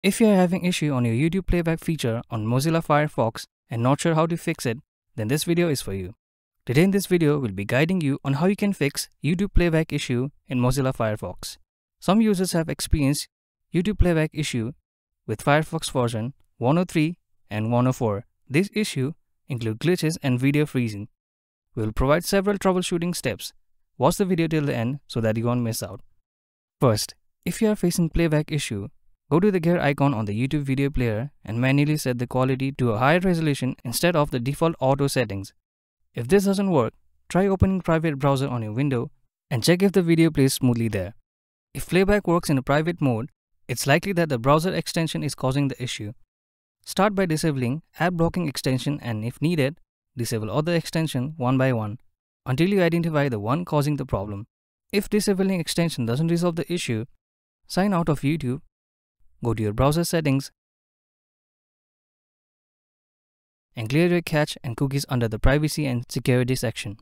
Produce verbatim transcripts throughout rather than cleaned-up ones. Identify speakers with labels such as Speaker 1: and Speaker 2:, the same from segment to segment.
Speaker 1: If you are having issue on your YouTube playback feature on Mozilla Firefox and not sure how to fix it, then this video is for you. Today in this video, we'll be guiding you on how you can fix YouTube playback issue in Mozilla Firefox. Some users have experienced YouTube playback issue with Firefox version one oh three and one oh four. This issue include glitches and video freezing. We will provide several troubleshooting steps. Watch the video till the end so that you won't miss out. First, if you are facing playback issue, go to the gear icon on the YouTube video player and manually set the quality to a higher resolution instead of the default auto settings. If this doesn't work, try opening private browser on your window and check if the video plays smoothly there. If playback works in a private mode, it's likely that the browser extension is causing the issue. Start by disabling ad blocking extension and if needed, disable other extension one by one until you identify the one causing the problem. If disabling extension doesn't resolve the issue, sign out of YouTube, go to your browser settings and clear your cache and cookies under the privacy and security section.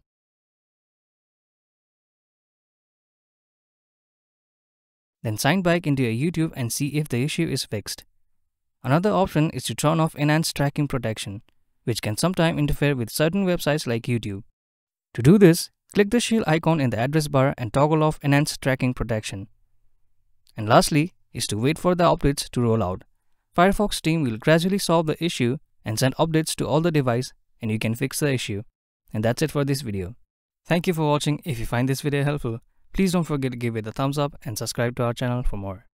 Speaker 1: Then sign back into your YouTube and see if the issue is fixed. Another option is to turn off enhanced tracking protection, which can sometimes interfere with certain websites like YouTube. To do this, click the shield icon in the address bar and toggle off enhanced tracking protection. And lastly is to wait for the updates to roll out. Firefox team will gradually solve the issue and send updates to all the devices and you can fix the issue. And that's it for this video. Thank you for watching. If you find this video helpful, please don't forget to give it a thumbs up and subscribe to our channel for more.